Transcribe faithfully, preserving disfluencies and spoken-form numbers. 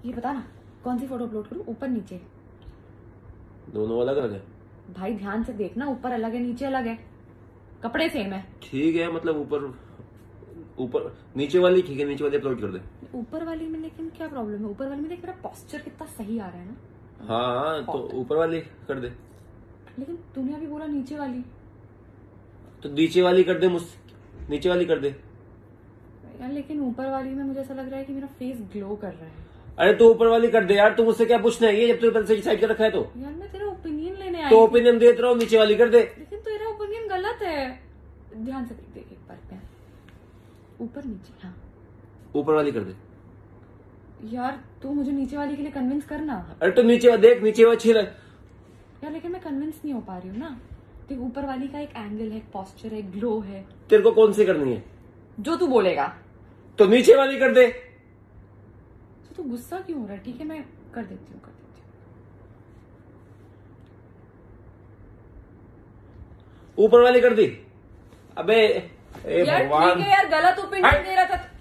ये बता ना कौन सी फोटो अपलोड करूँ, ऊपर नीचे? दोनों अलग अलग है भाई ध्यान से देखना, ऊपर अलग है नीचे अलग है, कपड़े सेम है। ठीक है, मतलब ऊपर ऊपर नीचे वाली ठीक है, नीचे वाली अपलोड कर दे। ऊपर वाली में लेकिन क्या प्रॉब्लम है? ऊपर वाली में देख मेरा पोस्चर कितना सही आ रहा है ना। हाँ हाँ तो ऊपर वाली कर दे। लेकिन तूने अभी बोला नीचे वाली। तो नीचे वाली कर दे, मुझ नीचे वाली कर दे यार। लेकिन ऊपर वाली में मुझे ऐसा लग रहा है कि मेरा फेस ग्लो कर रहा है। अरे तो ऊपर वाली कर दे यार, तू मुझसे क्या पूछना है ये, जब तूने पहले से डिसाइड कर रखा है तो। यार मैं तेरा ओपिनियन लेने आई तो थी। ओपिनियन देते रहो, नीचे वाली कर दे। लेकिन तेरा ओपिनियन गलत है, ध्यान से देख देख एक बार पे, ऊपर नीचे। हाँ ऊपर वाली कर दे यार। तू मुझे नीचे वाली के लिए कन्विंस करना। अरे तो नीचे देख, नीचे वाली अच्छी लग यार। लेकिन मैं कन्विंस नहीं हो पा रही हूँ ना। देख ऊपर वाली का एक एंगल है, एक पोस्चर है, ग्लो है। तेरे को कौन सी करनी है? जो तू बोलेगा। तो नीचे वाली कर दे। तो तू गुस्सा क्यों हो रहा है? ठीक है मैं कर देती हूँ कर देती हूँ। ऊपर वाली कर दी। अबे ए यार भगवान। ठीक है यार, गलत ओपिनियन दे रहा था।